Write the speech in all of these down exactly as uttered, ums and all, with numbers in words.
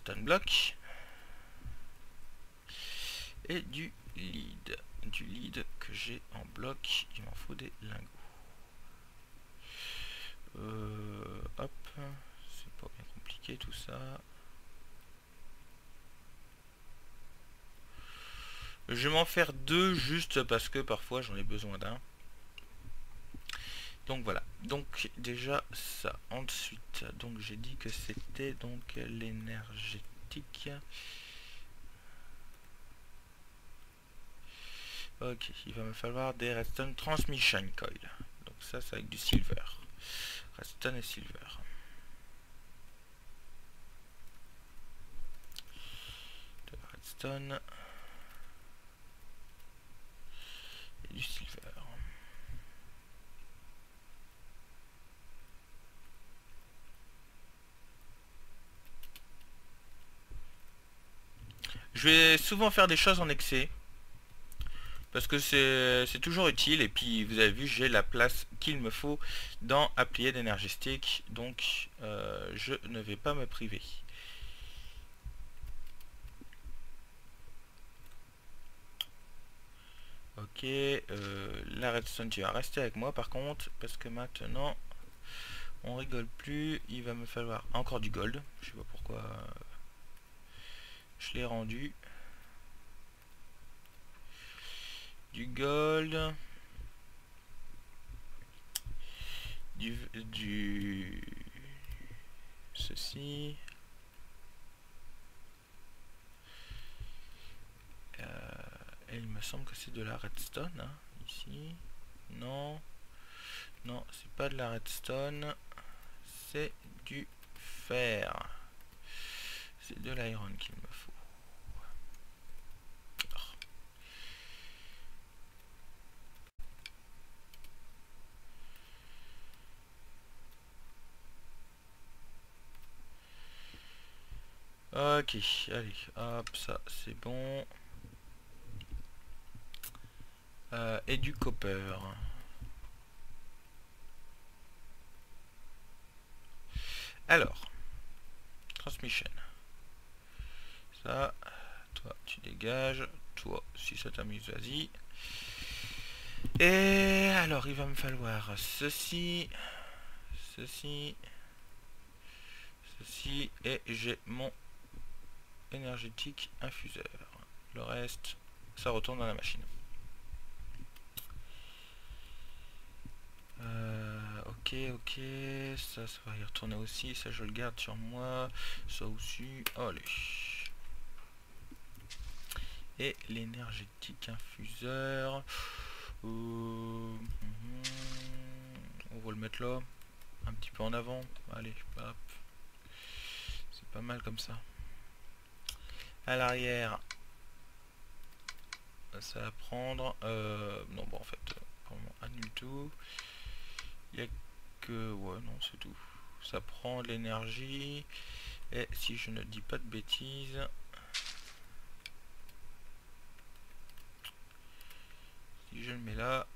redstone block et du lead. Du lead que j'ai en bloc, il m'en faut des lingots. Euh, hop, c'est pas bien compliqué tout ça. Je vais m'en faire deux juste parce que parfois j'en ai besoin d'un. Donc voilà, donc déjà ça. Ensuite, donc j'ai dit que c'était donc l'énergétique. Ok, il va me falloir des redstone transmission coil. Donc ça c'est avec du silver. Redstone et silver. De la redstone et du silver. Je vais souvent faire des choses en excès. Parce que c'est toujours utile. Et puis vous avez vu, j'ai la place qu'il me faut dans Applied Energy Stick. Donc euh, je ne vais pas me priver. Ok, euh, la redstone tu vas rester avec moi par contre. Parce que maintenant on rigole plus. Il va me falloir encore du gold. Je sais pas pourquoi euh, je l'ai rendu. Du gold. Du, du ceci. Euh, et il me semble que c'est de la redstone. Hein, ici. Non. Non, c'est pas de la redstone. C'est du fer. C'est de l'iron qu'il me faut. Ok, allez, hop, ça c'est bon. Euh, et du copper. Alors, transmission. Ça, toi tu dégages. Toi, si ça t'amuse, vas-y. Et alors, il va me falloir ceci, ceci, ceci, et j'ai mon énergétique infuseur. Le reste, ça retourne dans la machine. Euh, ok, ok, ça, ça va y retourner aussi, ça je le garde sur moi, ça aussi, allez. Et l'énergétique infuseur, euh, mm, on va le mettre là, un petit peu en avant, allez, hop. C'est pas mal comme ça. À l'arrière, ça va prendre, euh, non bon en fait, on annule tout. Il n'y a que, ouais non c'est tout. Ça prend de l'énergie. Et si je ne dis pas de bêtises, si je le mets là,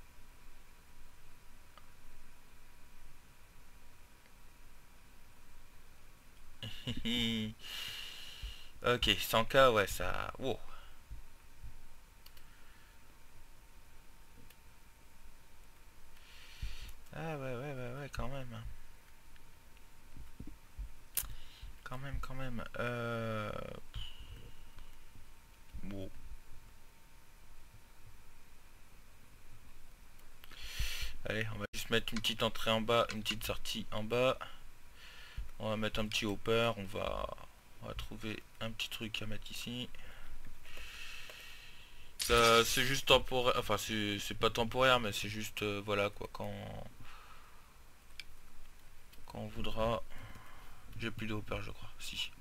ok, cent K, ouais, ça... Wow. Ah ouais, ouais, ouais, ouais, quand même. Quand même, quand même. Euh... Wow. Allez, on va juste mettre une petite entrée en bas, une petite sortie en bas. On va mettre un petit hopper, on va, on va trouver un petit truc à mettre ici. C'est juste temporaire, enfin c'est pas temporaire, mais c'est juste, euh, voilà quoi, quand, quand on voudra. J'ai plus de hopper je crois, si.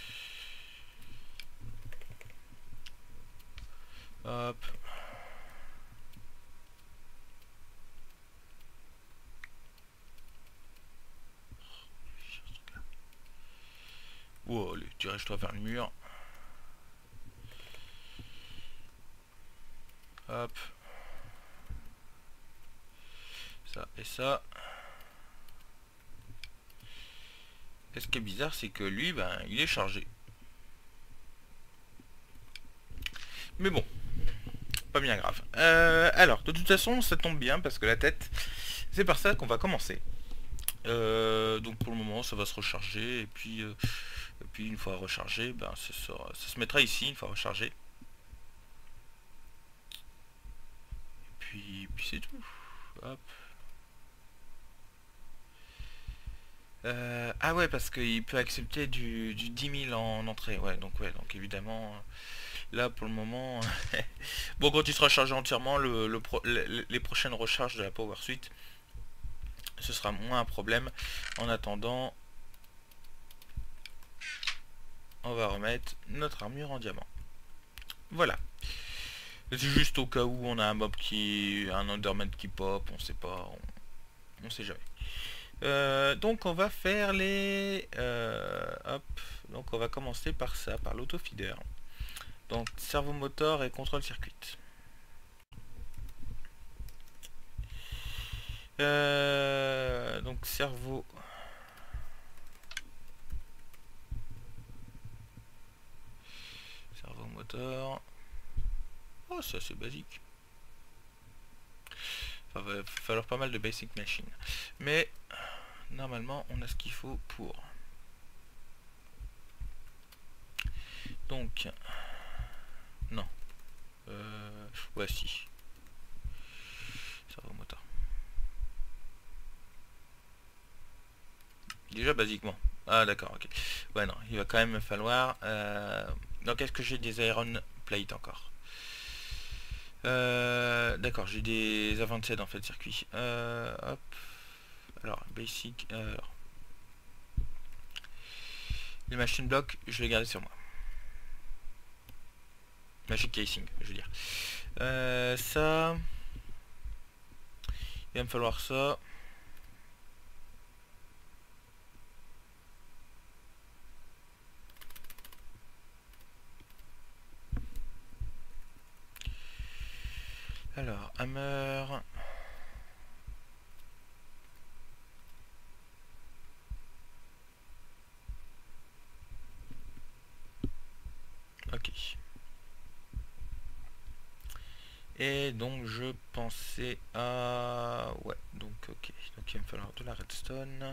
Hop. Wow, allez, dirige-toi vers le mur. Hop. Ça et ça. Et ce qui est bizarre, c'est que lui, ben, il est chargé. Mais bon, pas bien grave. Euh, alors, de toute façon, ça tombe bien parce que la tête, c'est par ça qu'on va commencer. Euh, donc pour le moment, ça va se recharger et puis, euh, et puis une fois rechargé, ben ça, sera, ça se mettra ici une fois rechargé. Et puis, puis c'est tout. Hop. Euh, ah ouais, parce qu'il peut accepter du, du dix mille en entrée. Ouais, donc ouais, donc évidemment, là pour le moment, bon, quand il sera chargé entièrement, le, le pro, le, les prochaines recharges de la Power Suite, ce sera moins un problème. En attendant, on va remettre notre armure en diamant. Voilà. C'est juste au cas où on a un mob qui, un Enderman qui pop, on sait pas, on, on sait jamais. Euh, donc on va faire les euh, hop, donc on va commencer par ça, par l'autofeeder. Donc cerveau moteur et contrôle circuit. Euh, donc cerveau cerveau moteur. Oh, ça c'est basique. Enfin, va falloir pas mal de basic machine, mais normalement on a ce qu'il faut pour. Donc non, euh, ouais si. Cerveau moteur. Déjà basiquement. Ah d'accord, ok. Ouais non, il va quand même me falloir. Euh... Donc est-ce que j'ai des iron plate encore? euh, D'accord, j'ai des avanced en fait circuit. Euh, hop. Alors basic. Euh, alors. Les machine block, je vais garder sur moi. Magic casing, je veux dire. Euh, ça. Il va me falloir ça. Alors, hammer. Ok. Et donc je pensais à... Ouais, donc ok. Donc il va me falloir de la redstone.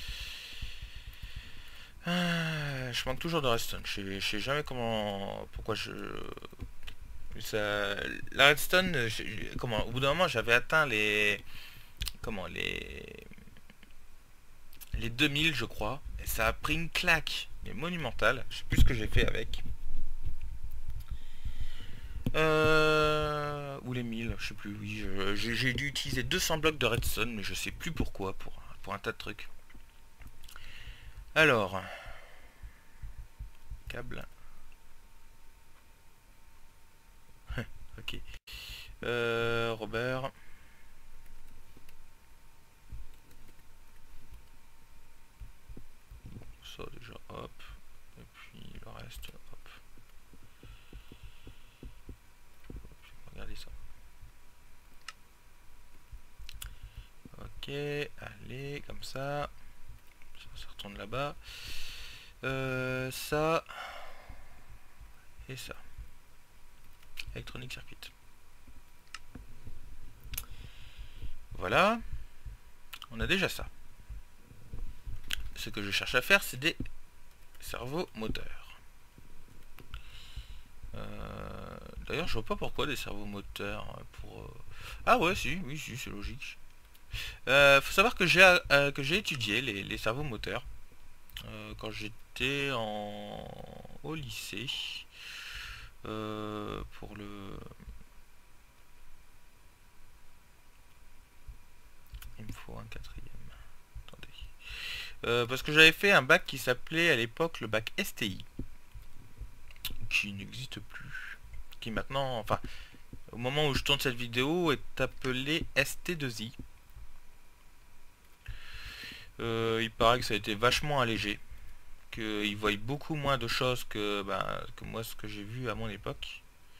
Ah, je manque toujours de redstone. Je sais jamais comment... Pourquoi je... Ça... La redstone, je... comment... Au bout d'un moment, j'avais atteint les... Comment... Les... Les deux mille, je crois. Et ça a pris une claque. Mais monumentale. Je sais plus ce que j'ai fait avec. Euh, ou les mille, je sais plus, oui. J'ai dû utiliser deux cents blocs de redstone, mais je sais plus pourquoi, pour, pour un tas de trucs. Alors. Câble. Ok. Euh, Robert. Ça déjà, hop. Et puis le reste, hop. Regardez ça. Ok, allez, comme ça. Ça, ça retourne là-bas. Euh, ça. Et ça. Electronic circuit. Voilà. On a déjà ça. Ce que je cherche à faire, c'est des cerveaux moteurs. Euh, D'ailleurs, je vois pas pourquoi des cerveaux moteurs pour... Euh... Ah ouais, si, oui, si, c'est logique. Euh, faut savoir que j'ai euh, que j'ai étudié les, les cerveaux moteurs euh, quand j'étais en au lycée euh, pour le il me faut un quatrième. Attendez. Euh, parce que j'avais fait un bac qui s'appelait à l'époque le bac S T I, qui n'existe plus, qui maintenant, enfin, au moment où je tourne cette vidéo, est appelé S T deux I. Euh, il paraît que ça a été vachement allégé, qu'ils voient beaucoup moins de choses que, bah, que moi ce que j'ai vu à mon époque.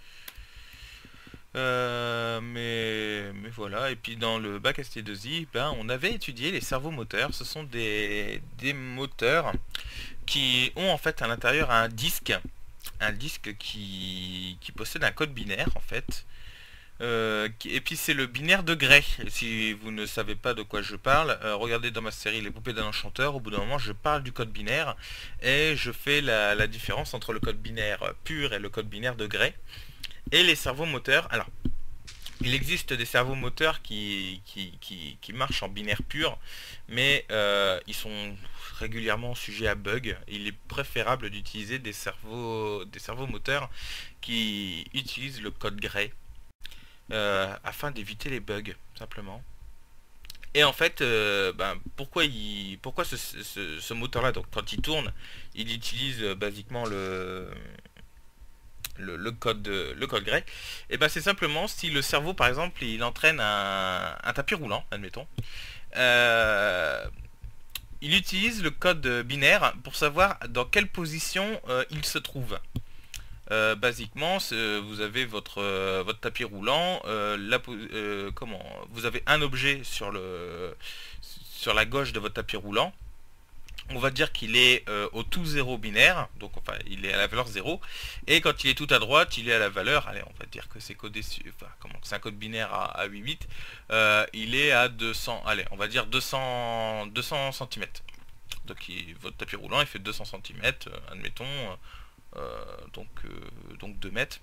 Euh, mais, mais voilà, et puis dans le bac S T deux I, ben, on avait étudié les cerveaux moteurs. Ce sont des, des moteurs qui ont en fait à l'intérieur un disque un disque qui, qui possède un code binaire en fait. Euh, et puis c'est le binaire de Gray. Si vous ne savez pas de quoi je parle, euh, regardez dans ma série Les poupées d'un enchanteur, au bout d'un moment je parle du code binaire et je fais la, la différence entre le code binaire pur et le code binaire de Gray. Et les cerveaux moteurs, alors il existe des cerveaux moteurs qui, qui, qui, qui marchent en binaire pur, mais euh, ils sont régulièrement sujets à bugs. Il est préférable d'utiliser des cerveaux, des cerveaux moteurs qui utilisent le code Gray. Euh, afin d'éviter les bugs, simplement. Et en fait, euh, ben, pourquoi, il, pourquoi ce, ce, ce moteur-là, donc quand il tourne, il utilise euh, basiquement le, le, le code, de, le code Gray. Et ben c'est simplement si le cerveau, par exemple, il entraîne un, un tapis roulant, admettons. Euh, il utilise le code binaire pour savoir dans quelle position euh, il se trouve. Euh, basiquement, vous avez votre, euh, votre tapis roulant, euh, la, euh, comment, vous avez un objet sur, le, sur la gauche de votre tapis roulant. On va dire qu'il est euh, au tout zéro binaire, donc enfin il est à la valeur zéro, et quand il est tout à droite, il est à la valeur, allez on va dire que c'est codé, enfin comment, c'est un code binaire à, à huit bits, euh, il est à deux cents, allez on va dire deux cents, deux cents centimètres. Donc il, votre tapis roulant il fait deux cents centimètres, euh, admettons, euh, donc, euh, donc deux mètres.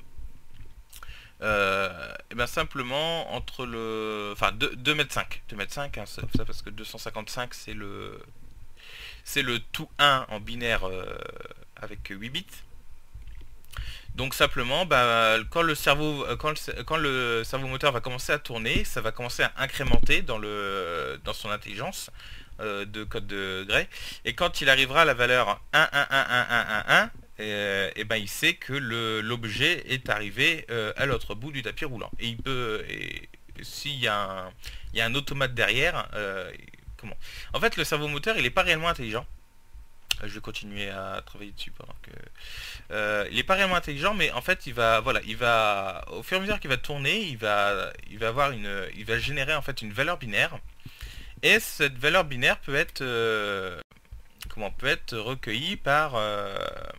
Euh, et bien simplement entre le... Enfin deux mètres cinq. deux mètres cinq, hein, ça, ça parce que deux cent cinquante-cinq c'est le... C'est le tout un en binaire euh, avec huit bits. Donc simplement, bah, quand le cerveau, quand le, quand le cerveau moteur va commencer à tourner, ça va commencer à incrémenter dans le, dans son intelligence euh, de code de Gray. Et quand il arrivera à la valeur un, un, un, un, un, un, un, et, et ben il sait que l'objet est arrivé euh, à l'autre bout du tapis roulant. Et il peut, s'il y, y a un automate derrière, euh, comment En fait, le cerveau moteur, il n'est pas réellement intelligent. Je vais continuer à travailler dessus pendant que euh, il n'est pas réellement intelligent, mais en fait il va voilà il va au fur et à mesure qu'il va tourner, il va il va avoir une il va générer en fait une valeur binaire, et cette valeur binaire peut être euh, comment peut être recueillie par euh,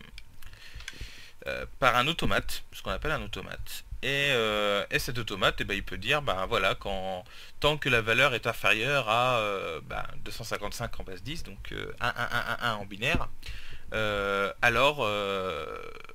euh, par un automate, ce qu'on appelle un automate. Et, euh, et cet automate, eh ben, il peut dire, ben voilà, quand tant que la valeur est inférieure à euh, ben, deux cent cinquante-cinq en base dix, donc euh, un, un, un, un, un en binaire, euh, alors euh,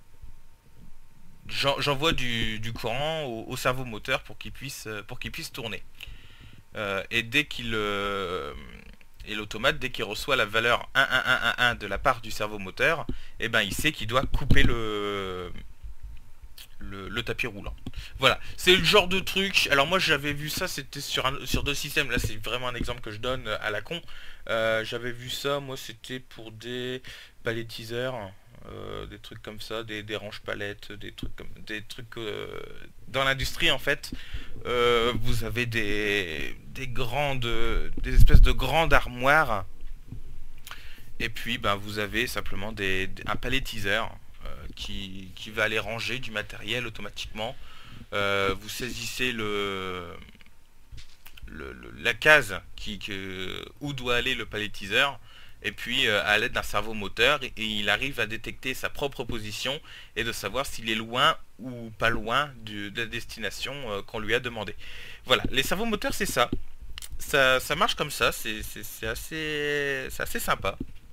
j'envoie du, du courant au, au cerveau moteur pour qu'il puisse, pour qu'il puisse tourner. Euh, et dès qu'il euh, et l'automate, dès qu'il reçoit la valeur un, un, un, un, un de la part du cerveau moteur, eh ben, il sait qu'il doit couper le Le, le tapis roulant. Voilà, c'est le genre de truc. Alors moi j'avais vu ça, c'était sur un, sur deux systèmes. Là c'est vraiment un exemple que je donne à la con. Euh, j'avais vu ça, moi c'était pour des palettiseurs, euh, des trucs comme ça, des, des ranges palettes, des trucs comme des trucs euh, dans l'industrie en fait. Euh, vous avez des des grandes, des espèces de grandes armoires. Et puis ben vous avez simplement des, un palettiseur Qui, qui va aller ranger du matériel automatiquement. Euh, vous saisissez le, le, le la case qui, que, où doit aller le palettiseur, et puis euh, à l'aide d'un cerveau moteur, et, et il arrive à détecter sa propre position et de savoir s'il est loin ou pas loin du, de la destination euh, qu'on lui a demandé. Voilà, les cerveaux moteurs c'est ça. ça. Ça marche comme ça, c'est assez, assez sympa.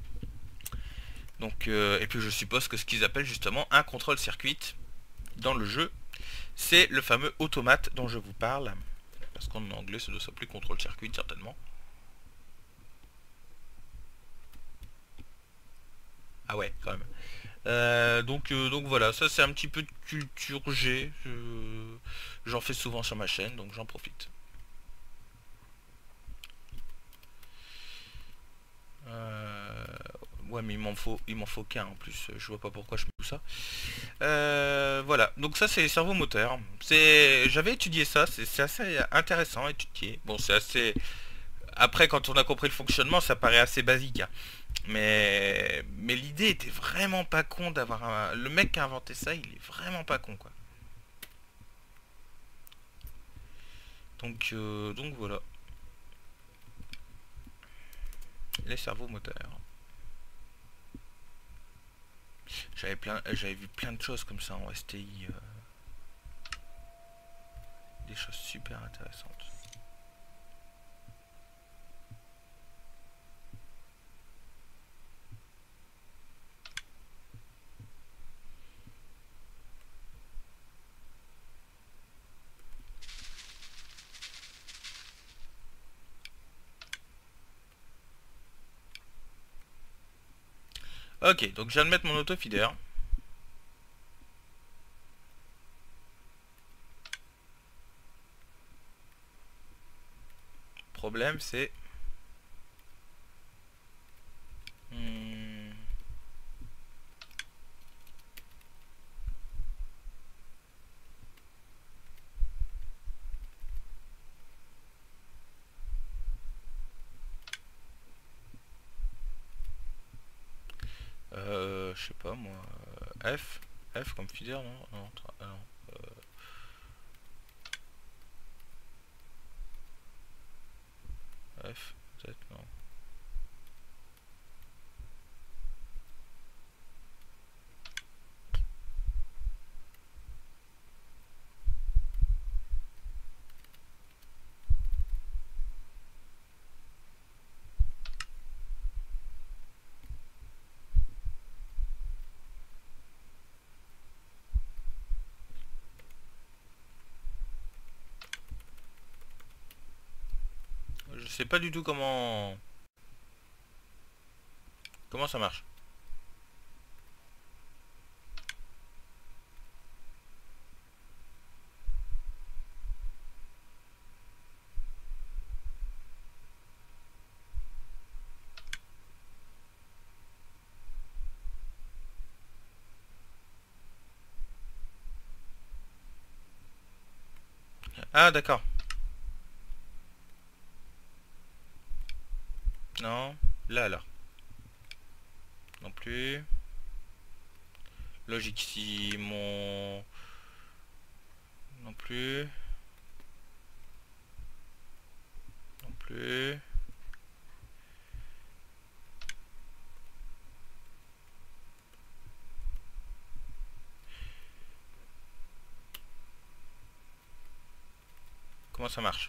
Donc, euh, et puis je suppose que ce qu'ils appellent justement un contrôle circuit dans le jeu, c'est le fameux automate dont je vous parle. Parce qu'en anglais, ça doit s'appeler contrôle circuit certainement. Ah ouais, quand même. Euh, donc, euh, donc voilà, ça c'est un petit peu de culture G. J'en fais souvent sur ma chaîne, donc j'en profite. Euh, ouais, mais il m'en faut, il m'en faut qu'un en plus. Je vois pas pourquoi je mets tout ça. Euh, voilà, donc ça c'est les cerveaux moteurs. C'est, j'avais étudié ça, c'est assez intéressant à étudier. Bon, c'est assez. Après, quand on a compris le fonctionnement, ça paraît assez basique. Hein. Mais, mais l'idée était vraiment pas con d'avoir un. Le mec qui a inventé ça, il est vraiment pas con, quoi. Donc, euh, donc voilà. Les cerveaux moteurs. J'avais plein, j'avais vu plein de choses comme ça en S T I. Euh, des choses super intéressantes. Ok, donc je viens de mettre mon auto-feeder. Problème, c'est... Hmm... Euh, je sais pas moi... euh, F F comme feeder, non? Non, ah non. Euh, F, peut-être, non. Je sais pas du tout comment... Comment ça marche. Ah d'accord. Non. Là alors. Non plus. Logique si mon... Non plus. Non plus. Comment ça marche?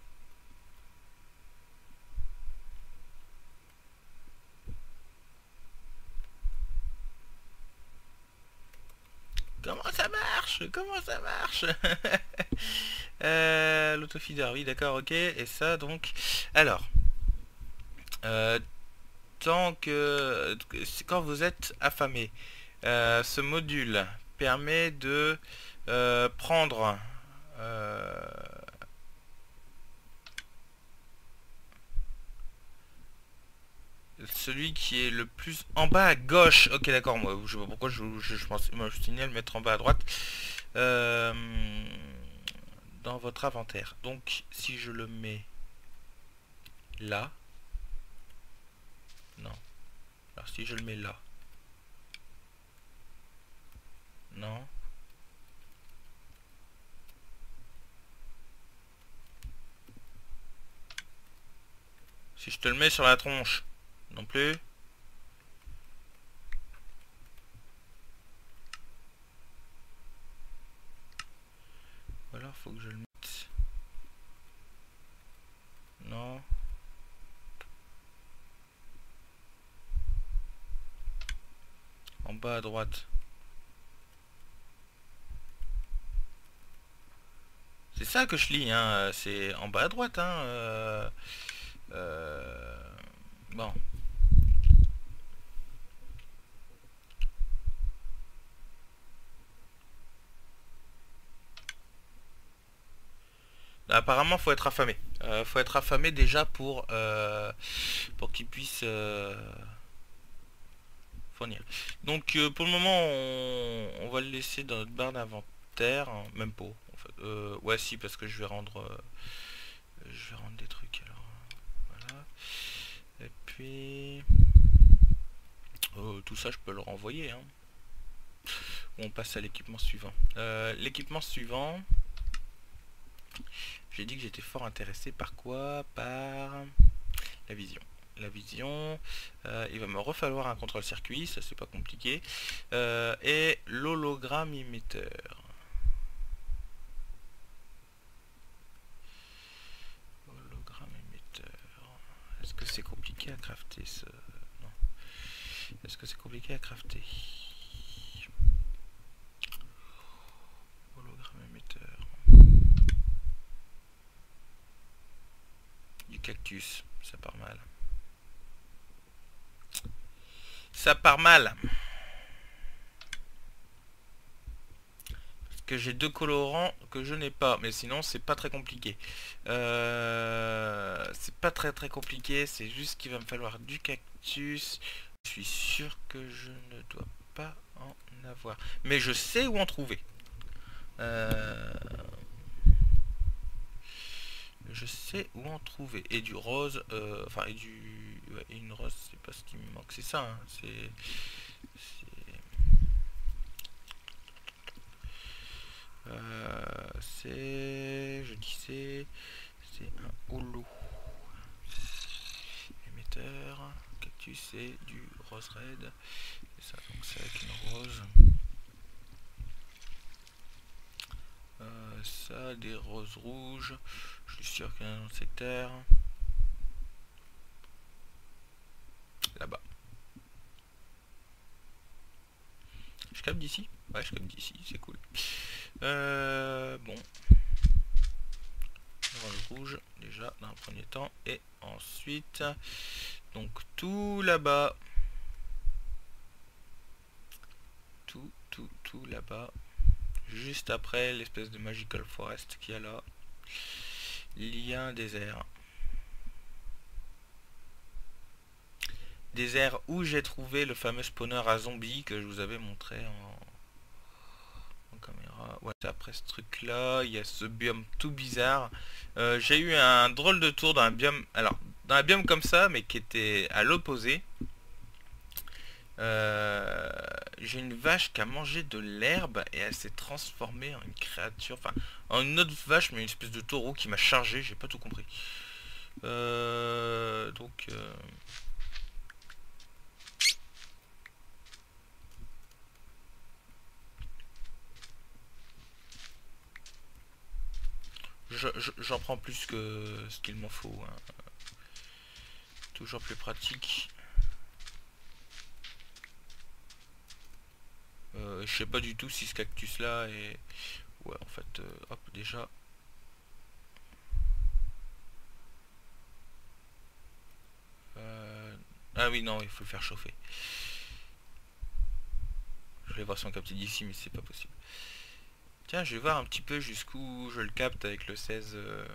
Comment ça marche? Comment ça marche? euh, L'autofeeder, oui d'accord, ok. Et ça donc... Alors... Euh, tant que... Quand vous êtes affamé, euh, ce module permet de euh, prendre... Euh, celui qui est le plus en bas à gauche. Ok d'accord, moi je sais pas pourquoi je, je, je pense moi je signale mettre en bas à droite. Euh, dans votre inventaire. Donc si je le mets là. Non. Alors si je le mets là. Non. Si je te le mets sur la tronche. Non plus. Ou alors faut que je le mette. Non. En bas à droite. C'est ça que je lis, hein. C'est en bas à droite, hein. Euh, euh, bon. Apparemment, faut être affamé. Euh, faut être affamé déjà pour euh, pour qu'il puisse euh, fournir. Donc euh, pour le moment, on, on va le laisser dans notre barre d'inventaire, hein, même pas. En fait. Euh, ouais, si, parce que je vais rendre, euh, je vais rendre des trucs. Alors voilà. Et puis euh, tout ça, je peux le renvoyer. Hein. On passe à l'équipement suivant. Euh, l'équipement suivant. J'ai dit que j'étais fort intéressé par quoi? Par la vision. la vision. Euh, il va me refalloir un contrôle circuit, ça c'est pas compliqué. Euh, et l'hologramme émetteur. Hologramme émetteur. Est-ce que c'est compliqué à crafter ce... Non. Est-ce que c'est compliqué à crafter? Hologramme émetteur. Du cactus, ça part mal. Ça part mal. Parce que j'ai deux colorants que je n'ai pas. Mais sinon, c'est pas très compliqué. Euh, c'est pas très très compliqué. C'est juste qu'il va me falloir du cactus. Je suis sûr que je ne dois pas en avoir. Mais je sais où en trouver. Euh... Je sais où en trouver. Et du rose. Euh... Enfin, et du... Ouais, et une rose, c'est pas ce qui me manque. C'est ça, hein. C'est... Euh, c'est, je disais, c'est un holo émetteur, cactus et du rose red. Et ça, donc c'est avec une rose. Euh, ça, des roses rouges. Je suis sûr qu'il y a un autre secteur. Là-bas. Je capte d'ici? Ouais, je capte d'ici, c'est cool. Euh, bon. Rose rouge, déjà, dans un premier temps. Et ensuite, donc tout là-bas. Tout, tout, tout là-bas. Juste après l'espèce de Magical Forest qu'il y a là. Il y a un désert. Désert où j'ai trouvé le fameux spawner à zombies que je vous avais montré en, en caméra. Ouais, après ce truc là, il y a ce biome tout bizarre. Euh, j'ai eu un drôle de tour dans un biome, alors dans un biome comme ça, mais qui était à l'opposé. Euh, j'ai une vache qui a mangé de l'herbe et elle s'est transformée en une créature, enfin en une autre vache, mais une espèce de taureau qui m'a chargé, j'ai pas tout compris. Euh, donc... Euh, J'en je, je, prends plus que ce qu'il m'en faut. Hein. Toujours plus pratique. Euh, je sais pas du tout si ce cactus là est... Ouais, en fait, euh, hop, déjà... Euh... Ah oui, non, il faut le faire chauffer. Je vais voir si on capte d'ici, mais c'est pas possible. Tiens, je vais voir un petit peu jusqu'où je le capte avec le seize... Euh...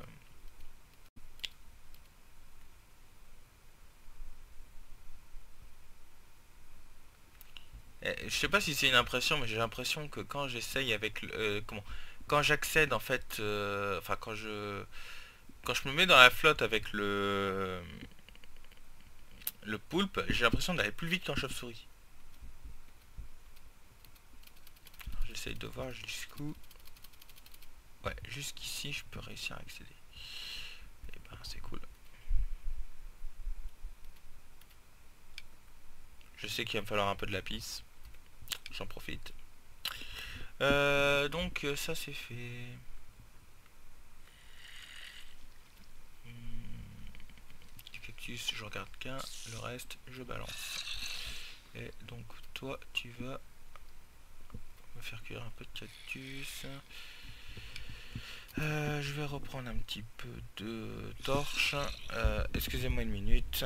Je sais pas si c'est une impression, mais j'ai l'impression que quand j'essaye avec le, euh, comment, quand j'accède en fait, euh, enfin quand je, quand je me mets dans la flotte avec le, le poulpe, j'ai l'impression d'aller plus vite qu'en chauve-souris. J'essaye de voir jusqu'où, ouais, jusqu'ici je peux réussir à accéder. Et ben c'est cool. Je sais qu'il va me falloir un peu de lapis. J'en profite. Euh, donc ça c'est fait. Du cactus, je regarde qu'un. Le reste, je balance. Et donc toi, tu vas me faire cuire un peu de cactus. Euh, je vais reprendre un petit peu de torche. Euh, Excusez-moi une minute.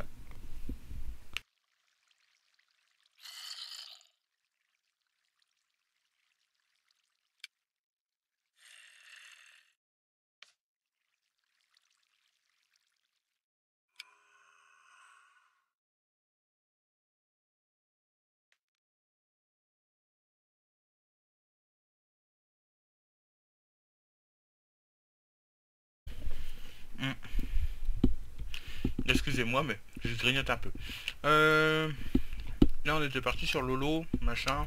Hmm. Excusez-moi, mais je grignote un peu. Euh, là, on était parti sur Lolo, machin.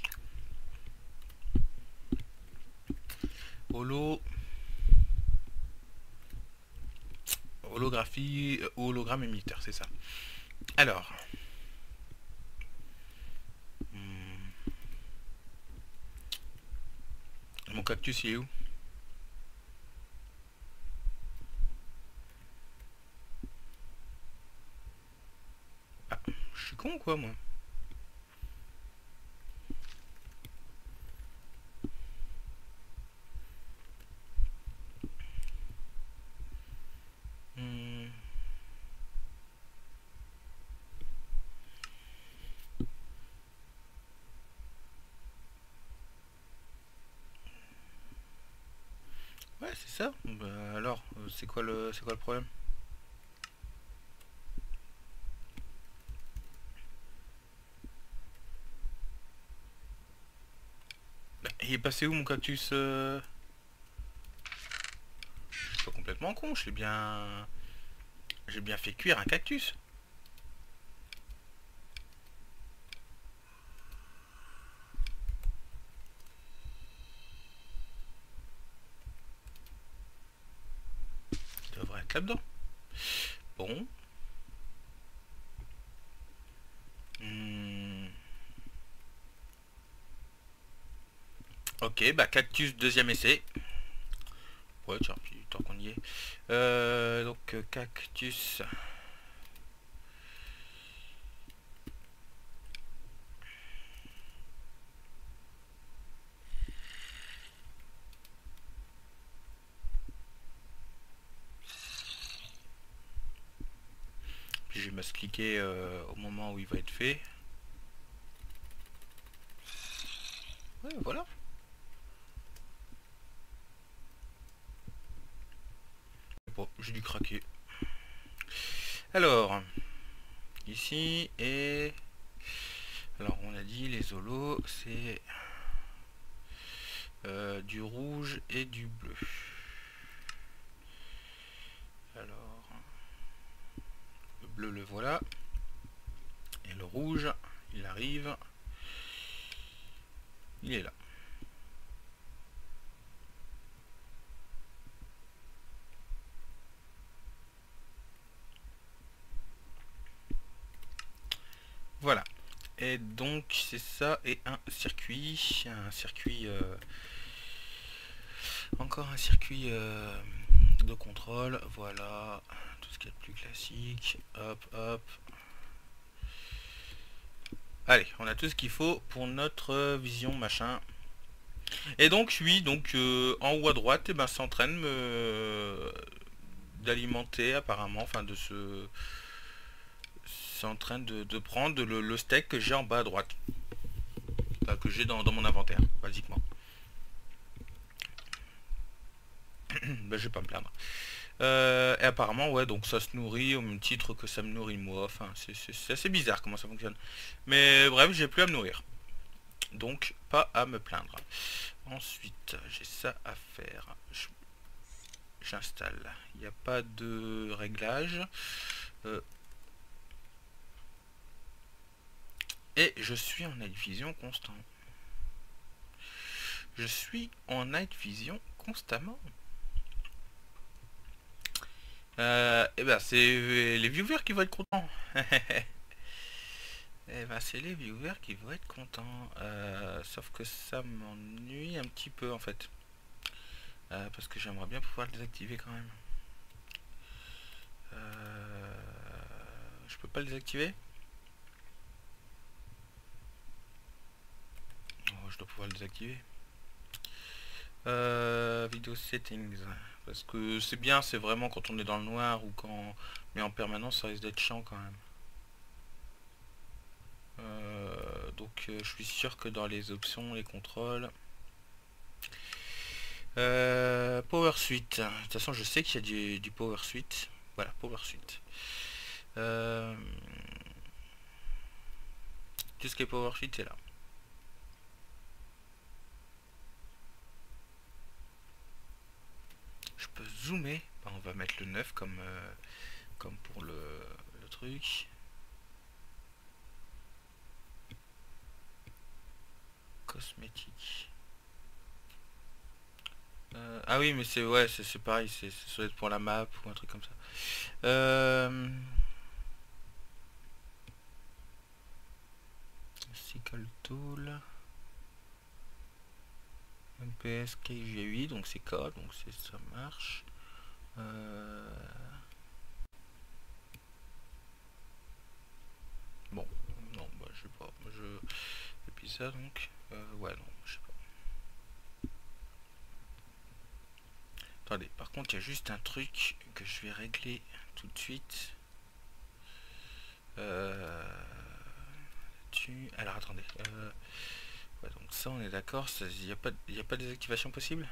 Holo. Holographie, hologramme émetteur, c'est ça. Alors. Hmm. Mon cactus, il est où? Ah, je suis con ou quoi, moi? Hmm. Ouais, c'est ça. Bah, alors, euh, c'est quoi le, c'est quoi le problème? Bah, il est passé où mon cactus euh Je suis pas complètement con, je l'ai bien... J'ai bien fait cuire un cactus. Il devrait être là-dedans. Bon. Hmm. Ok, bah cactus, deuxième essai. Ouais, tiens, puis tant qu'on y est. Euh, donc, euh, cactus. Puis je vais me cliquer euh, au moment où il va être fait. Ouais, voilà. Bon, j'ai dû craquer. Alors, ici, et... Alors, on a dit les holos, c'est euh, du rouge et du bleu. Alors, le bleu, le voilà. Et le rouge, il arrive. Il est là. Voilà. Et donc, c'est ça, et un circuit. Un circuit... Euh, encore un circuit euh, de contrôle. Voilà. Tout ce qui est plus classique. Hop, hop. Allez, on a tout ce qu'il faut pour notre vision machin. Et donc, oui, donc euh, en haut à droite, et ben, c'est en train de me d'alimenter apparemment, enfin de se, c'est en train de, de prendre le, le steak que j'ai en bas à droite, enfin, que j'ai dans, dans mon inventaire, basiquement. Ben, je vais pas me plaindre. Euh, et apparemment, ouais, donc ça se nourrit au même titre que ça me nourrit moi. Enfin, c'est assez bizarre comment ça fonctionne. Mais bref, j'ai plus à me nourrir. Donc, pas à me plaindre. Ensuite, j'ai ça à faire. J'installe. Il n'y a pas de réglage. Euh, et je suis en night vision constant. Je suis en night vision constamment. Euh, et ben c'est les viewers qui vont être contents. Et ben c'est les viewers qui vont être contents. Euh, sauf que ça m'ennuie un petit peu en fait. Euh, parce que j'aimerais bien pouvoir le désactiver quand même. Euh, je peux pas le désactiver? Oh, je dois pouvoir le désactiver. Euh, video settings. Parce que c'est bien, c'est vraiment quand on est dans le noir ou quand... Mais en permanence, ça risque d'être chiant quand même. Euh, donc euh, je suis sûr que dans les options, les contrôles... Euh, Power Suite. De toute façon, je sais qu'il y a du, du Power Suite. Voilà, Power Suite. Euh, tout ce qui est Power Suite, c'est là. Je peux zoomer. Bah, on va mettre le neuf comme, euh, comme pour le, le truc. Cosmétique. Euh, ah oui, mais c'est ouais, c'est pareil, c'est ça doit être pour la map ou un truc comme ça. Euh, Classical Tool. M P S K G huit, donc c'est K, donc c'est ça marche. Euh... Bon, non, bah je sais pas. Je... Et puis ça donc. Euh, ouais, non, je sais pas. Attendez, par contre, il y a juste un truc que je vais régler tout de suite. Euh... Tu... Alors attendez. Euh... Ouais, donc ça, on est d'accord. Il n'y a pas, il y a pas de désactivation possible.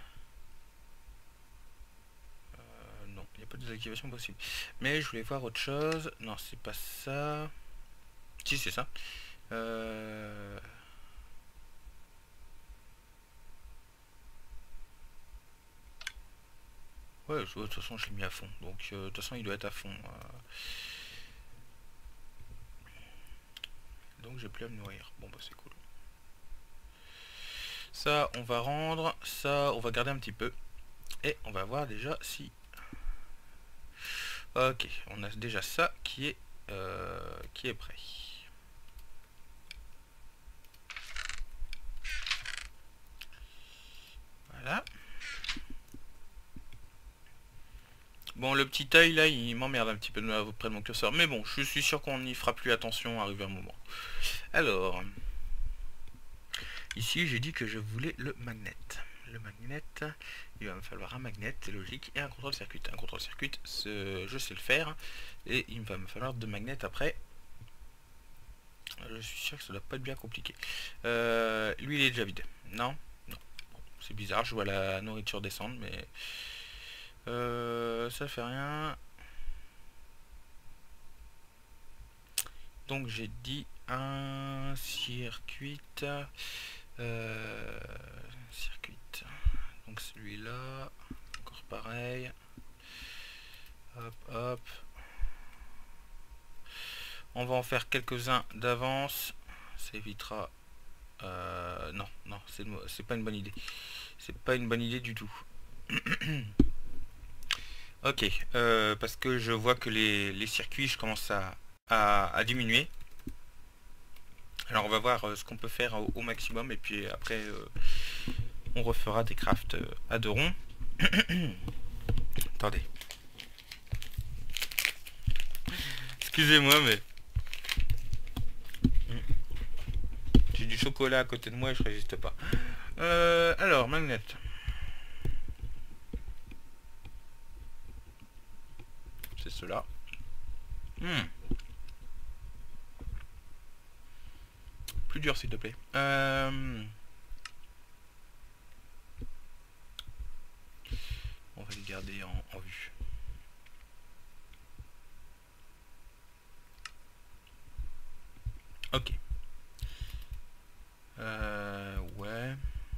Euh, non, il n'y a pas de désactivation possible. Mais je voulais voir autre chose. Non, c'est pas ça. Si, c'est ça. Euh... Ouais, de toute façon, je l'ai mis à fond. Donc, euh, de toute façon, il doit être à fond. Euh... Donc, j'ai plus à me nourrir. Bon, bah, c'est cool. Ça, on va rendre. Ça, on va garder un petit peu. Et on va voir déjà si... Ok, on a déjà ça qui est, euh, qui est prêt. Voilà. Bon, le petit œil là, il m'emmerde un petit peu auprès de mon curseur. Mais bon, je suis sûr qu'on n'y fera plus attention arrivé un moment. Alors, ici j'ai dit que je voulais le magnet. Le magnet, il va me falloir un magnet, c'est logique, et un contrôle-circuit. Un contrôle-circuit, je sais le faire, et il va me falloir deux magnets après. Je suis sûr que ça doit pas être bien compliqué. Euh, lui, il est déjà vide. Non, non. Bon, c'est bizarre, je vois la nourriture descendre, mais euh, ça fait rien. Donc j'ai dit un circuit. Euh, circuit. Donc celui-là, encore pareil. Hop, hop. On va en faire quelques-uns d'avance. Ça évitera... Euh, non, non, c'est pas une bonne idée. C'est pas une bonne idée du tout. Ok, euh, parce que je vois que les, les circuits, je commence à, à, à diminuer. Alors on va voir euh, ce qu'on peut faire au, au maximum, et puis après euh, on refera des crafts euh, à deux ronds. Attendez. Excusez-moi, mais... J'ai du chocolat à côté de moi et je résiste pas. Euh, alors, magnet. C'est cela. Hmm. Plus dur, s'il te plaît. Euh... On va le garder en, en vue. Ok. Euh, ouais.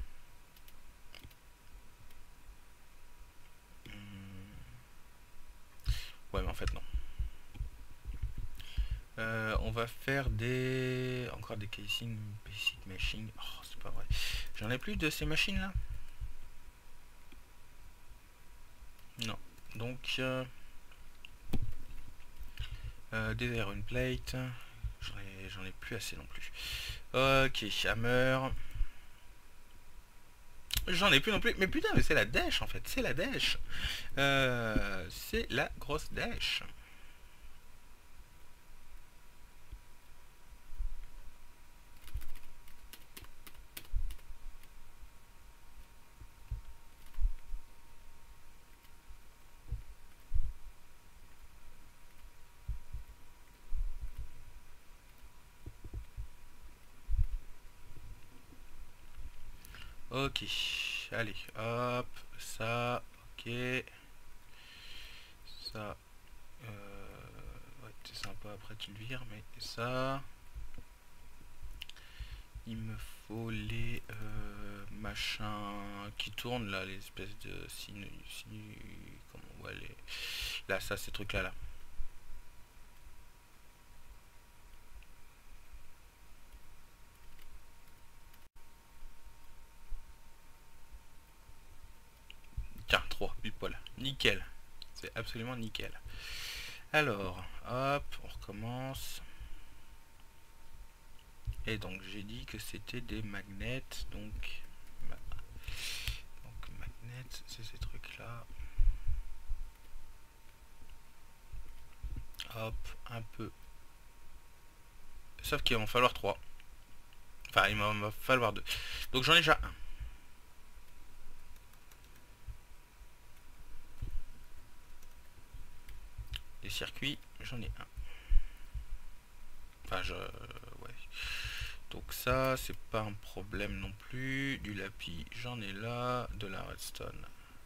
Ouais, mais en fait, non. Euh, on va faire des... Encore des casing, basic machine. Oh, c'est pas vrai. J'en ai plus de ces machines-là? Non. Donc... Euh, euh, des iron plate. J'en ai, j'en ai plus assez non plus. Ok, hammer. J'en ai plus non plus. Mais putain, mais c'est la dèche en fait. C'est la dèche. Euh, c'est la grosse dèche. Ok. Allez, hop. Ça. Ok. Ça. Euh, ouais, c'est sympa. Après, tu le vires. Mais ça. Il me faut les euh, machins qui tournent là, les espèces de sinu, sinu comment on voit les là, ça, ces trucs là là. Tiens, trois, pile poil, nickel, c'est absolument nickel. Alors, hop, on recommence. Et donc j'ai dit que c'était des magnets, donc, donc magnets, c'est ces trucs là. Hop, un peu. Sauf qu'il va en falloir trois. Enfin, il va m'en falloir deux. Donc j'en ai déjà un. Les circuits, j'en ai un. Enfin, je... ouais. Donc ça, c'est pas un problème non plus. Du lapis, j'en ai là. De la redstone,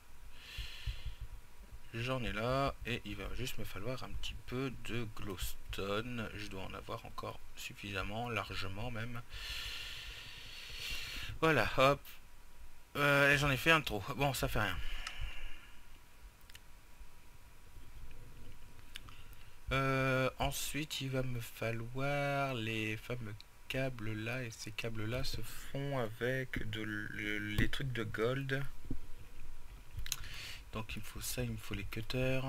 j'en ai là. Et il va juste me falloir un petit peu de glowstone. Je dois en avoir encore suffisamment, largement même. Voilà, hop. Euh, et j'en ai fait un trop. Bon, ça fait rien. Euh, ensuite, il va me falloir les fameux câbles là. Et ces câbles là se font avec de, le, les trucs de gold. Donc il me faut ça, il me faut les cutters.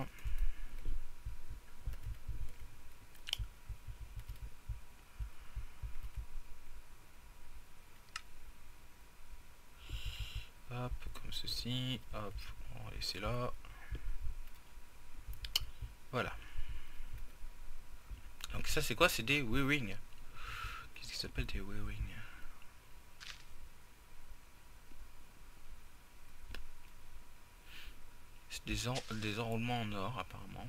Hop, comme ceci. Hop, on va laisser là. Voilà. Donc ça c'est quoi? C'est des weaving. Qu'est-ce qui s'appelle des weaving? C'est des, en des enroulements en or apparemment.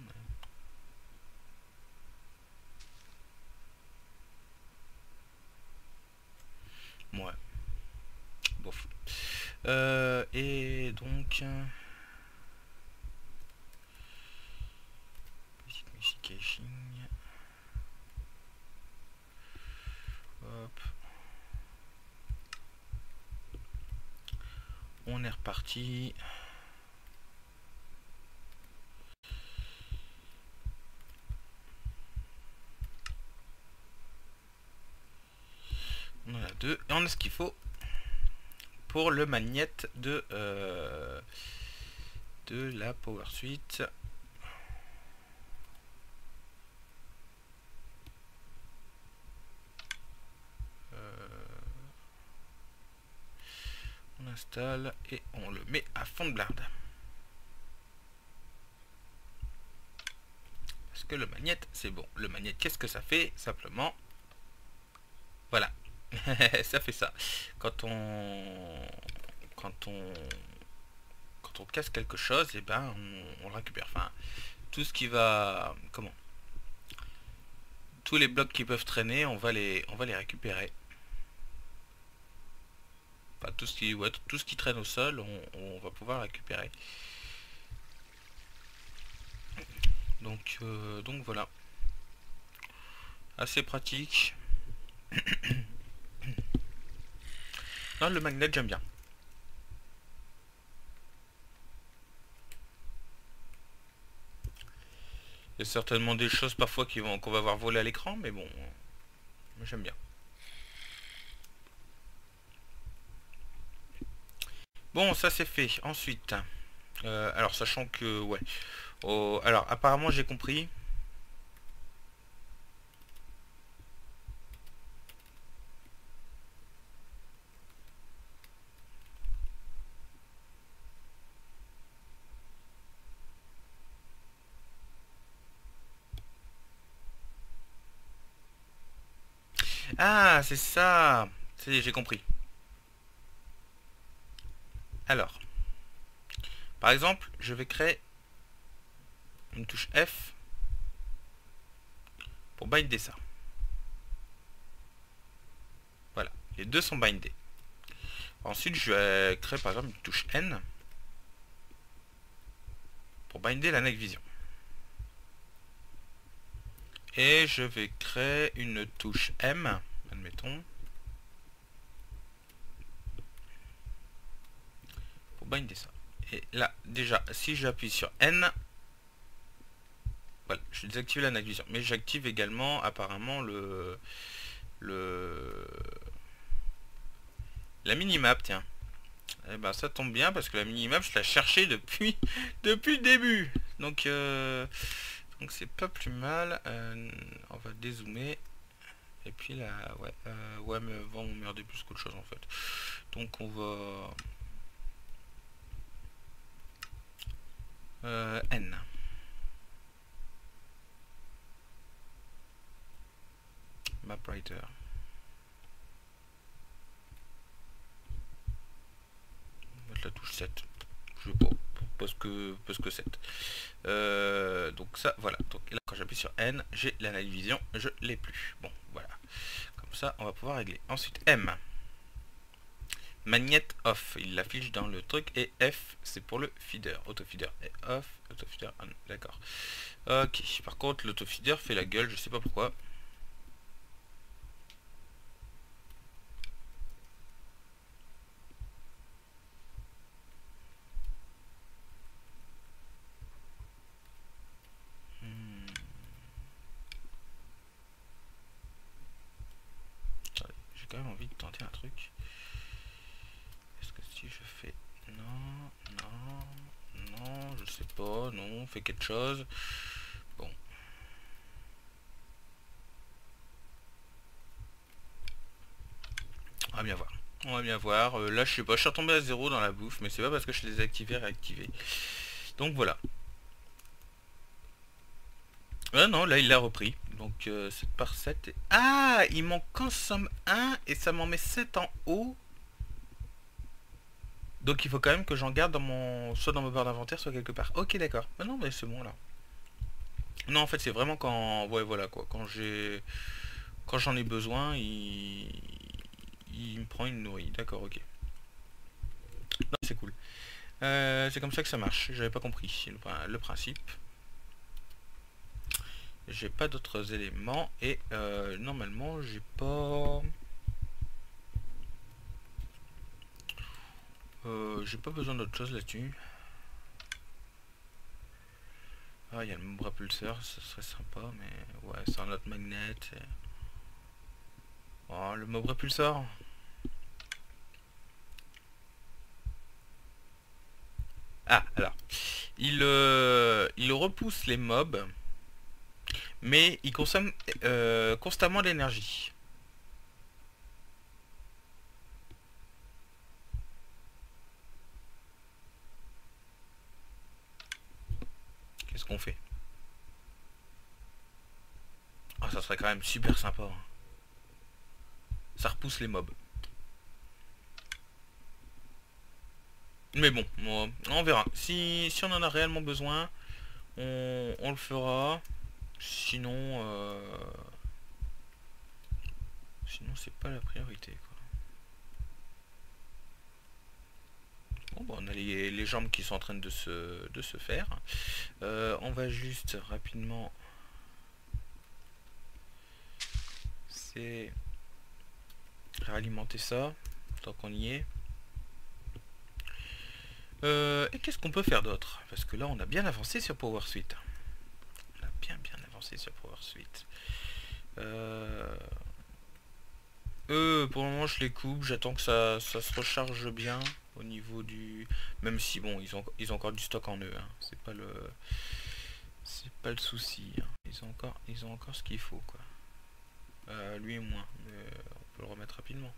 Mais... ouais. Bof. Euh, et donc... petite musique caching. Hop. On est reparti. On en a deux. Et on a ce qu'il faut pour le magnet de, euh, de la Power Suite. Euh, on installe et on le met à fond de blinde. Parce que le magnet, c'est bon. Le magnet, qu'est-ce que ça fait? Simplement, voilà. Ça fait ça. Quand on... Quand on... Quand on casse quelque chose, et eh ben on, on le récupère. Enfin, tout ce qui va... Comment? Tous les blocs qui peuvent traîner, on va les, on va les récupérer. Enfin, tout ce qui, ouais, tout ce qui traîne au sol, on, on va pouvoir récupérer. Donc, euh, donc voilà. Assez pratique. Non, le magnet, j'aime bien. Il y a certainement des choses parfois qui vont qu'on va voir voler à l'écran, mais bon, j'aime bien. Bon, ça c'est fait. Ensuite, euh, alors sachant que, ouais. Oh, alors, apparemment, j'ai compris. Ah, c'est ça. J'ai compris. Alors, par exemple, je vais créer une touche F pour binder ça. Voilà, les deux sont bindés. Ensuite, je vais créer par exemple une touche N pour binder la Night Vision. Et je vais créer une touche M, admettons, pour binder ça. Et là, déjà, si j'appuie sur N, voilà, je désactive la Night Vision. Mais j'active également apparemment le... le la minimap, tiens. Et ben ça tombe bien parce que la minimap, je la cherchais depuis, depuis le début. Donc... Euh, Donc c'est pas plus mal. Euh, on va dézoomer. Et puis fil à... Ouais, euh, ouais mais vent m'emmerder plus qu'autre chose en fait. Donc on va... Euh, N. MapWriter. On va mettre la touche sept. Je sais pas. Parce que, parce que sept. Euh, donc ça, voilà. Donc là, quand j'appuie sur N, j'ai l'analyse vision. Je l'ai plus. Bon, voilà. Comme ça, on va pouvoir régler. Ensuite, M. Magnet off. Il l'affiche dans le truc. Et F, c'est pour le feeder. Autofeeder et off. Autofeeder on. D'accord. Ok. Par contre, l'autofeeder fait la gueule. Je sais pas pourquoi. J'ai quand même envie de tenter un truc. Est-ce que si je fais... Non, non, non, je sais pas, non, fais quelque chose. Bon. On va bien voir. On va bien voir. Euh, là, je sais pas, je suis retombé à zéro dans la bouffe, mais c'est pas parce que je les ai activés, réactivés. Donc voilà. Ah non, là, il l'a repris. Donc euh, sept par sept. Et... Ah, il m'en consomme un et ça m'en met sept en haut. Donc il faut quand même que j'en garde dans mon... soit dans ma barre d'inventaire, soit quelque part. Ok, d'accord. Ah non, mais c'est bon, là. Non, en fait, c'est vraiment quand... Ouais, voilà, quoi. Quand j'ai... Quand j'en ai besoin, il... Il me prend une nourrie. D'accord, ok. Non, c'est cool. Euh, c'est comme ça que ça marche. J'avais pas compris le, le principe. J'ai pas d'autres éléments. Et euh, normalement, j'ai pas... Euh, j'ai pas besoin d'autre chose là-dessus. Ah, il y a le mob propulseur, ce serait sympa, mais ouais, c'est un autre magnet. Et... Oh, le mob propulseur. Ah, alors, il, euh, il repousse les mobs, mais il consomme euh, constamment de l'énergie. Qu'est-ce qu'on fait? Ah, ça serait quand même super sympa. Hein. Ça repousse les mobs. Mais bon, on verra. Si, si on en a réellement besoin, on, on le fera. Sinon, euh, sinon c'est pas la priorité, quoi. Bon, bah, on a les, les jambes qui sont en train de se, de se faire. Euh, on va juste rapidement... C'est... réalimenter ça, tant qu'on y est. Euh, et qu'est-ce qu'on peut faire d'autre? Parce que là, on a bien avancé sur PowerSuite. On a bien bien avancé sur PowerSuite. Euh... Eux, pour le moment, je les coupe. J'attends que ça, ça se recharge bien au niveau du... Même si, bon, ils ont, ils ont encore du stock en eux. Hein. C'est pas le... C'est pas le souci. Hein. Ils ont encore, ils ont encore ce qu'il faut, quoi. Euh, lui et moins. Mais on peut le remettre rapidement.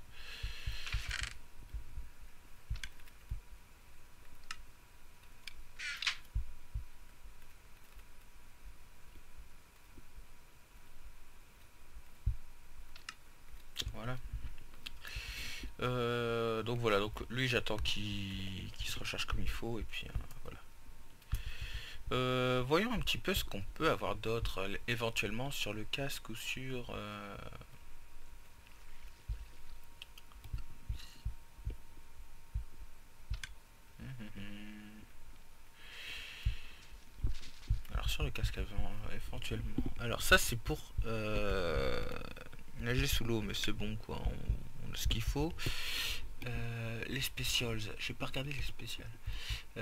Voilà. Euh, donc voilà, donc lui j'attends qu'il qu'il se recharge comme il faut et puis euh, voilà. Euh, voyons un petit peu ce qu'on peut avoir d'autre euh, éventuellement sur le casque ou sur... Euh... Alors sur le casque avant, éventuellement... Alors ça c'est pour euh, nager sous l'eau mais c'est bon quoi, on, on a ce qu'il faut. Euh, les specials, j'ai pas regardé les specials. Euh,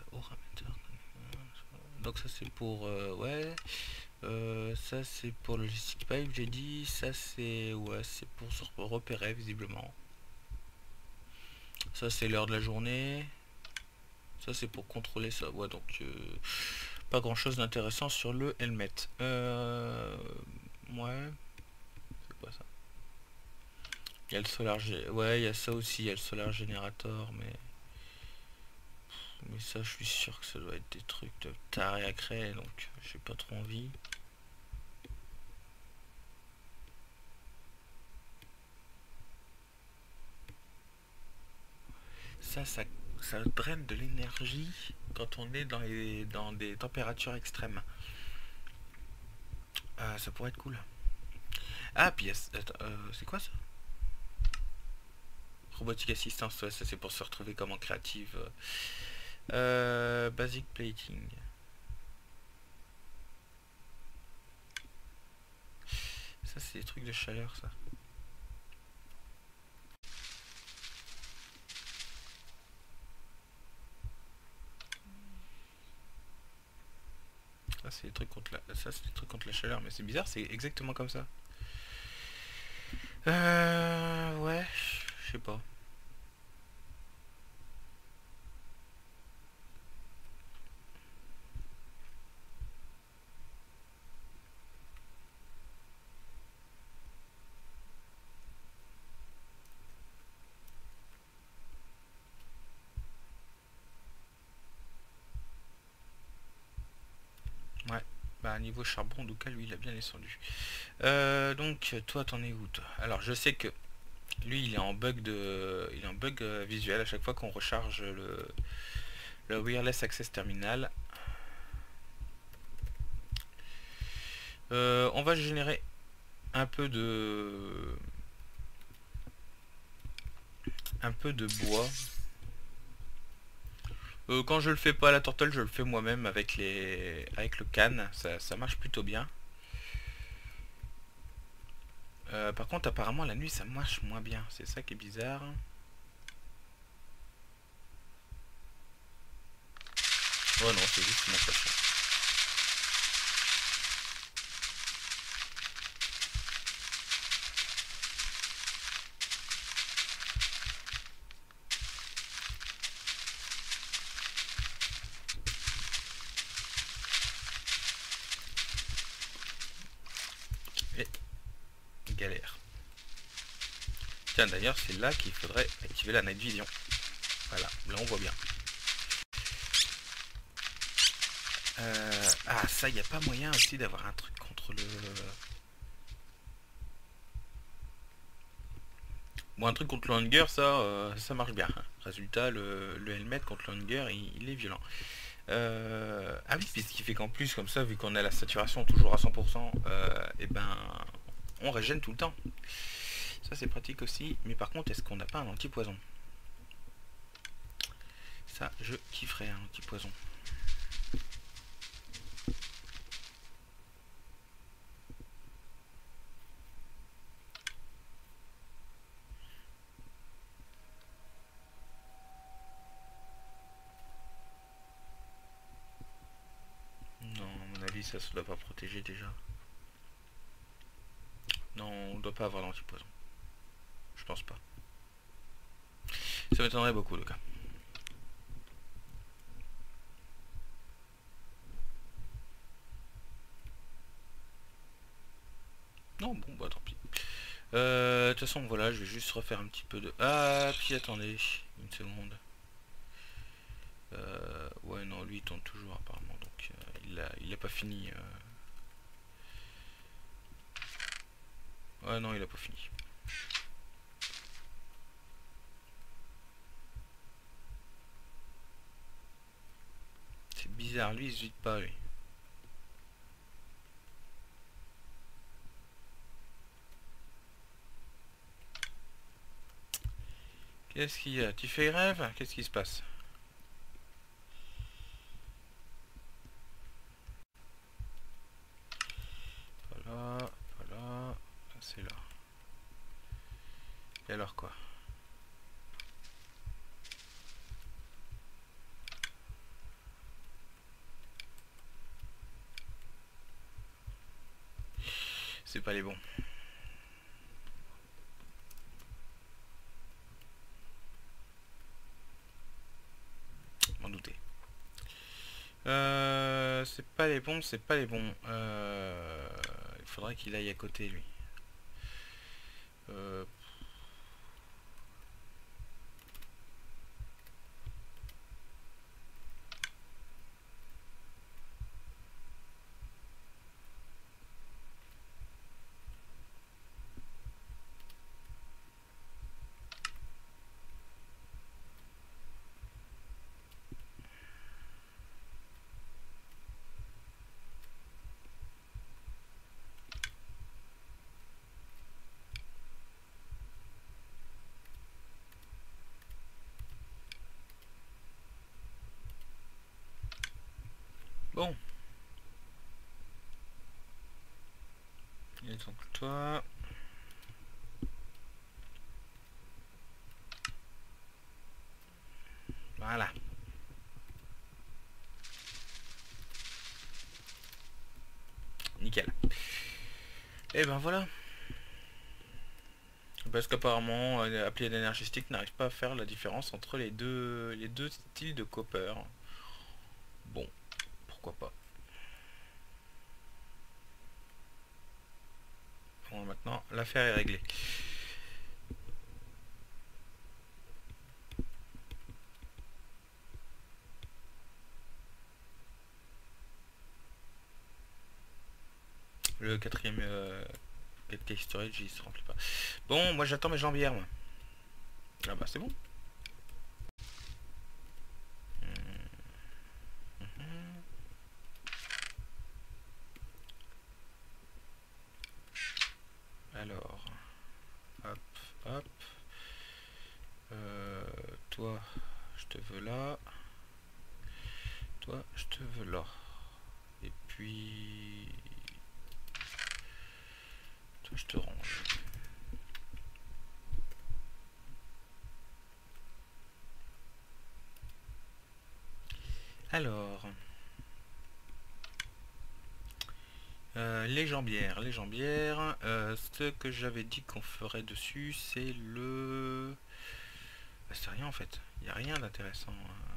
donc ça c'est pour euh, ouais. Euh, ça c'est pour logistic pipe, j'ai dit. Ça c'est ouais, c'est pour se repérer visiblement. Ça c'est l'heure de la journée. Ça c'est pour contrôler ça. Ouais donc euh, pas grand chose d'intéressant sur le helmet. Euh, ouais. C'est pas ça. Il y a le solar... gé- Ouais, il y a ça aussi, il y a le solar generator, mais... Mais ça, je suis sûr que ça doit être des trucs de taré à créer, donc j'ai pas trop envie. Ça, ça, ça draine de l'énergie quand on est dans, les, dans des températures extrêmes. Euh, ça pourrait être cool. Ah, puis attends, euh, c'est quoi ça? Robotique assistance, ouais, ça c'est pour se retrouver comme en créative. Euh, basic plating. Ça c'est des trucs de chaleur ça. Ça c'est des trucs contre la, ça c'est des trucs contre la chaleur, mais c'est bizarre, c'est exactement comme ça. Euh, ouais, je sais pas. Ouais, bah niveau charbon, en tout cas lui il a bien descendu. Euh, donc toi t'en es où toi? Alors je sais que lui il est en bug de, il est en bug euh, visuel à chaque fois qu'on recharge le, le wireless access terminal. Euh, on va générer un peu de un peu de bois. Euh, quand je le fais pas à la tortelle, je le fais moi-même avec les avec le can, ça, ça marche plutôt bien. Euh, par contre, apparemment la nuit ça marche moins bien, c'est ça qui est bizarre. Oh non, c'est juste une impression. Et galère. Tiens, d'ailleurs, c'est là qu'il faudrait activer la night vision. Voilà, là on voit bien. Euh, ah, ça, il n'y a pas moyen aussi d'avoir un truc contre le... Bon, un truc contre le hunger, ça, euh, ça marche bien. Résultat, le, le helmet contre le hunger, il, il est violent. Euh, ah oui, puis ce qui fait qu'en plus, comme ça, vu qu'on a la saturation toujours à cent pour cent, euh, et ben, on régène tout le temps. Ça, c'est pratique aussi. Mais par contre, est-ce qu'on n'a pas un anti-poison? Ça, je kifferais un anti-poison. Non, à mon avis, ça ne doit pas protéger déjà. Non, on ne doit pas avoir l'anti-poison. Je pense pas. Ça m'étonnerait beaucoup, le cas. Non, bon, bah tant pis. Euh, de toute façon, voilà, je vais juste refaire un petit peu de... Ah, puis attendez, une seconde. Euh, ouais, non, lui, il tourne toujours, apparemment, donc euh, il, a, il a pas fini. Euh... Ouais, non, il a pas fini. C'est bizarre, lui, il se vide pas, lui. Qu'est-ce qu'il y a? Tu fais rêve? Qu'est-ce qui se passe? Voilà, voilà, c'est là. Et alors quoi? C'est pas les bons. M'en douter. Euh, c'est pas les bons, c'est pas les bons. Euh, il faudrait qu'il aille à côté, lui. Euh, Bon. Et donc toi... Voilà. Nickel. Et ben voilà. Parce qu'apparemment, appli d'énergistique n'arrive pas à faire la différence entre les deux, les deux styles de copper. Bon, pourquoi pas. Bon, maintenant, l'affaire est réglée. Le quatrième euh, Case Storage, il se remplit pas. Bon, moi j'attends mes jambières, moi. Ah bah c'est bon. Alors, hop, hop. Euh, toi, je te veux là. Toi, je te veux là. Et puis... Toi, je te range. Alors... Euh, les jambières, les jambières, euh, ce que j'avais dit qu'on ferait dessus, c'est le... Bah, c'est rien en fait, il n'y a rien d'intéressant.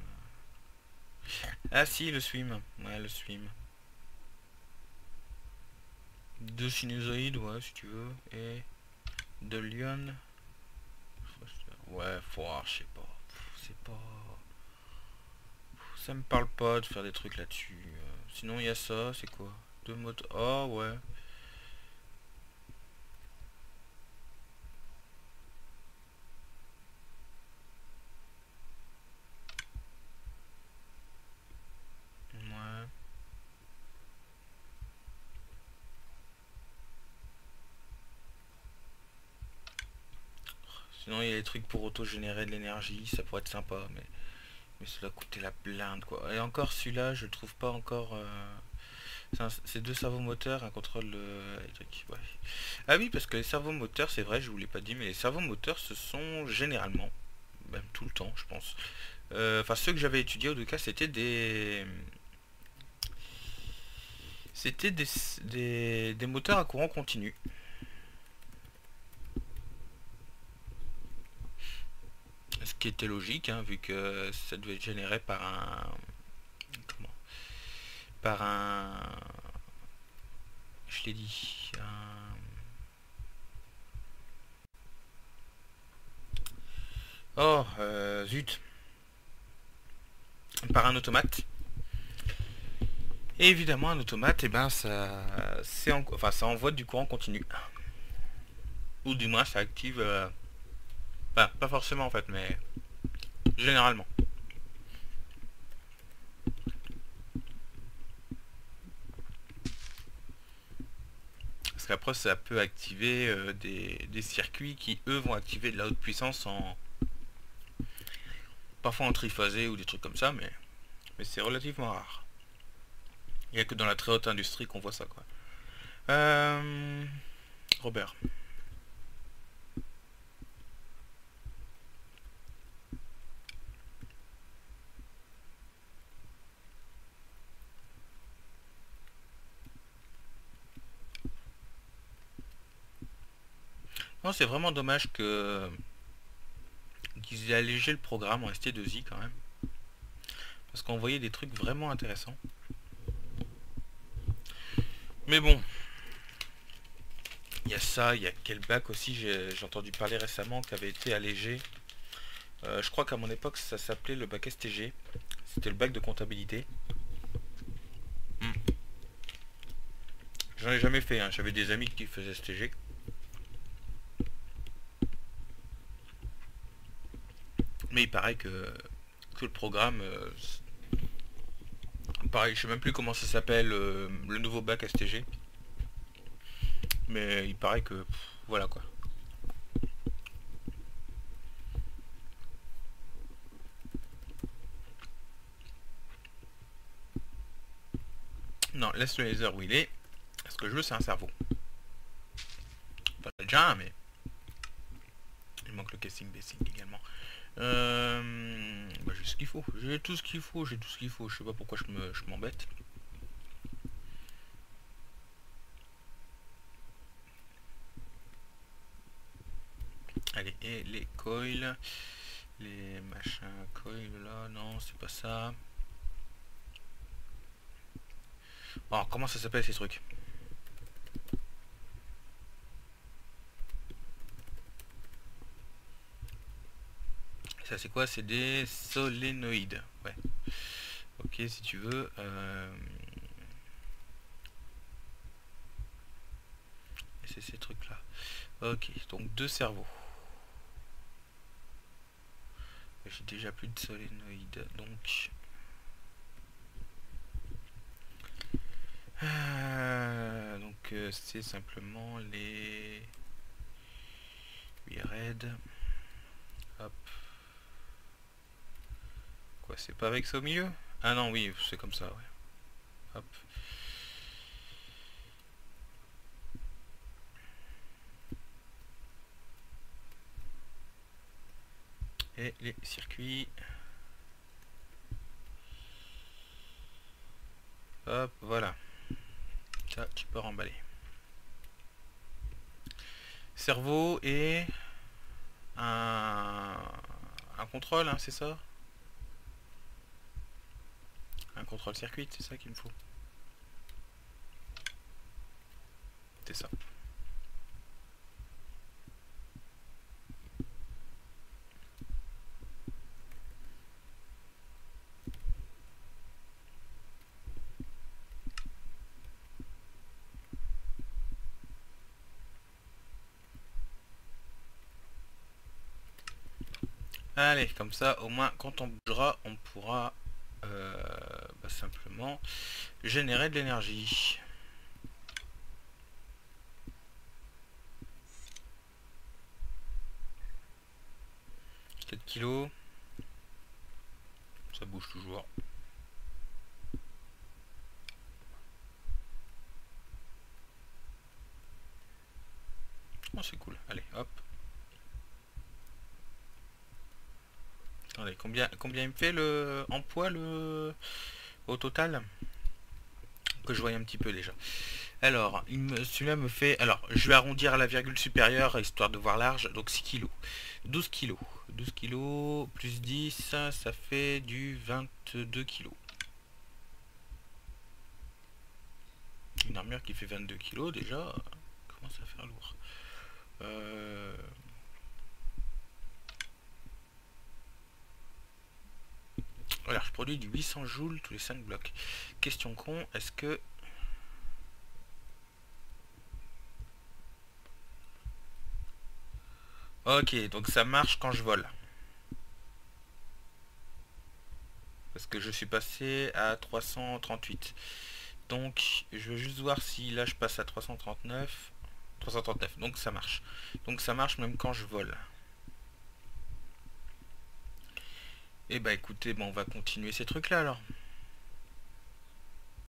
Ah si, le swim, ouais, le swim. Deux sinusoïdes, ouais, si tu veux, et de lion. Ouais, faut, ah, je sais pas, c'est pas... Ça me parle pas de faire des trucs là-dessus. Euh, sinon, il y a ça, c'est quoi? Deux motos, oh ouais. Ouais. Sinon, il y a des trucs pour auto-générer de l'énergie, ça pourrait être sympa, mais... Mais cela coûtait la blinde quoi. Et encore celui-là, je le trouve pas encore... Euh... C'est deux servos moteurs, un contrôle euh, électrique. Ouais. Ah oui, parce que les servos moteurs, c'est vrai, je vous l'ai pas dit, mais les servos moteurs, ce sont généralement, même tout le temps, je pense. Euh, enfin, ceux que j'avais étudiés, en tout cas, c'était des... C'était des, des, des moteurs à courant continu. Ce qui était logique, hein, vu que ça devait être généré par un... Comment? Par un... Je l'ai dit. Un... Oh, euh, zut. Par un automate. Et évidemment, un automate, et eh ben, ça, c'est en, enfin, ça envoie du courant continu. Ou du moins, ça active... Euh, enfin, pas forcément en fait, mais généralement. Parce qu'après, ça peut activer euh, des, des circuits qui, eux, vont activer de la haute puissance en... Parfois en triphasé ou des trucs comme ça, mais, mais c'est relativement rare. Il n'y a que dans la très haute industrie qu'on voit ça, quoi. Euh... Robert. Non, c'est vraiment dommage que qu'ils aient allégé le programme en S T deux I quand même. Parce qu'on voyait des trucs vraiment intéressants. Mais bon. Il y a ça, il y a quel bac aussi, j'ai entendu parler récemment, qui avait été allégé. Euh, je crois qu'à mon époque, ça s'appelait le bac S T G. C'était le bac de comptabilité. Hmm. J'en ai jamais fait, hein. J'avais des amis qui faisaient S T G. Mais il paraît que, que le programme... Euh, pareil, je sais même plus comment ça s'appelle, euh, le nouveau bac S T G. Mais il paraît que... Pff, voilà quoi. Non, laisse le laser où il est. Ce que je veux, c'est un cerveau. Enfin, déjà un, mais... Il manque le casting basing également. Euh... Bah, j'ai ce qu'il faut. J'ai tout ce qu'il faut. J'ai tout ce qu'il faut. Je sais pas pourquoi je me, je m'embête. Allez, et les coils. Les machins coils là. Non, c'est pas ça. Oh, comment ça s'appelle ces trucs? Ça c'est quoi? C'est des solénoïdes. Ouais. Ok, si tu veux. Euh... Et c'est ces trucs là. Ok, donc deux cerveaux. J'ai déjà plus de solénoïdes, donc... Euh, donc euh, c'est simplement les... huit raids. Hop. Quoi, c'est pas avec ça au milieu? Ah non, oui, c'est comme ça, ouais. Hop. Et les circuits. Hop, voilà. Ça, tu peux remballer. Cerveau et un, un contrôle, hein, c'est ça? Un contrôle circuit, c'est ça qu'il me faut. C'est ça. Allez, comme ça, au moins, quand on bougera, on pourra euh, bah, simplement générer de l'énergie. quatre kilos. Ça bouge toujours. Oh, c'est cool. Allez, hop. Attendez, combien, combien il me fait le en poids le au total? Que je voyais un petit peu déjà. Alors, celui-là me fait... Alors, je vais arrondir à la virgule supérieure, histoire de voir large. Donc six kilos. douze kilos. douze kilos plus dix, ça, ça fait du vingt-deux kilos. Une armure qui fait vingt-deux kilos, déjà, commence à faire lourd. Euh... Voilà, je produis du huit cents joules tous les cinq blocs. Question con, est-ce que... Ok, donc ça marche quand je vole. Parce que je suis passé à trois cent trente-huit. Donc, je veux juste voir si là je passe à trois cent trente-neuf. trois cent trente-neuf, donc ça marche. Donc ça marche même quand je vole. Et bah écoutez, bon, on va continuer ces trucs là alors.